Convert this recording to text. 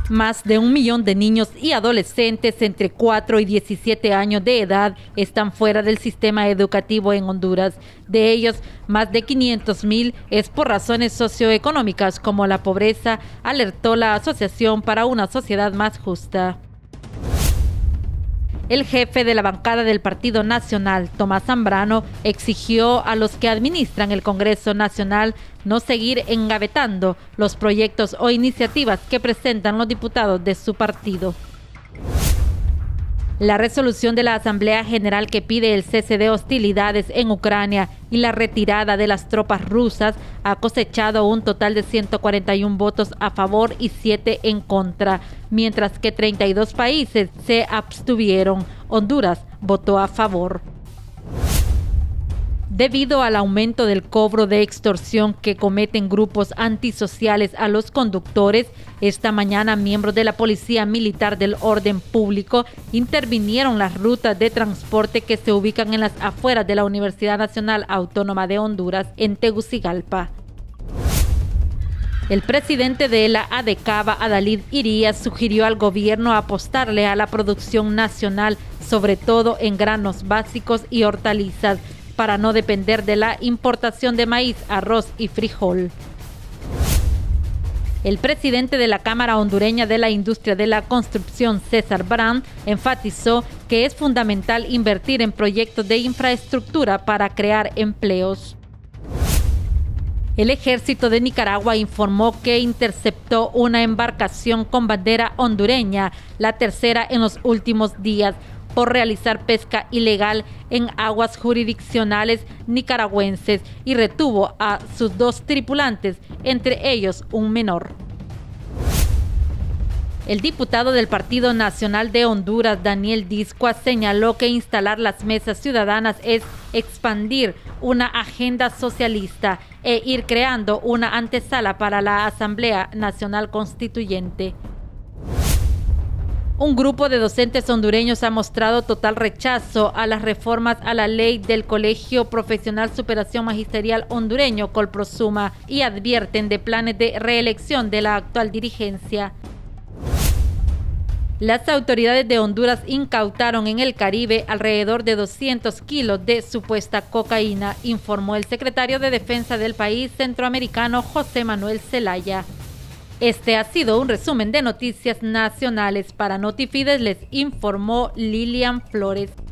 Más de 1 millón de niños y adolescentes entre 4 y 17 años de edad están fuera del sistema educativo en Honduras. De ellos, más de 500,000 es por razones socioeconómicas como la pobreza, alertó la Asociación para una Sociedad Más Justa. El jefe de la bancada del Partido Nacional, Tomás Zambrano, exigió a los que administran el Congreso Nacional no seguir engavetando los proyectos o iniciativas que presentan los diputados de su partido. La resolución de la Asamblea General que pide el cese de hostilidades en Ucrania y la retirada de las tropas rusas ha cosechado un total de 141 votos a favor y 7 en contra, mientras que 32 países se abstuvieron. Honduras votó a favor. Debido al aumento del cobro de extorsión que cometen grupos antisociales a los conductores, esta mañana miembros de la Policía Militar del Orden Público intervinieron las rutas de transporte que se ubican en las afueras de la Universidad Nacional Autónoma de Honduras, en Tegucigalpa. El presidente de la ADECABA, Adalid Irías, sugirió al gobierno apostarle a la producción nacional, sobre todo en granos básicos y hortalizas, para no depender de la importación de maíz, arroz y frijol. El presidente de la Cámara Hondureña de la Industria de la Construcción, César Brand, enfatizó que es fundamental invertir en proyectos de infraestructura para crear empleos. El ejército de Nicaragua informó que interceptó una embarcación con bandera hondureña, la tercera en los últimos días, por realizar pesca ilegal en aguas jurisdiccionales nicaragüenses y retuvo a sus 2 tripulantes, entre ellos un menor. El diputado del Partido Nacional de Honduras, Daniel Dizcua, señaló que instalar las mesas ciudadanas es expandir una agenda socialista e ir creando una antesala para la Asamblea Nacional Constituyente. Un grupo de docentes hondureños ha mostrado total rechazo a las reformas a la ley del Colegio Profesional Superación Magisterial Hondureño, Colprosuma, y advierten de planes de reelección de la actual dirigencia. Las autoridades de Honduras incautaron en el Caribe alrededor de 200 kilos de supuesta cocaína, informó el secretario de Defensa del país centroamericano, José Manuel Zelaya. Este ha sido un resumen de noticias nacionales. Para Notifides les informó Lilian Flores.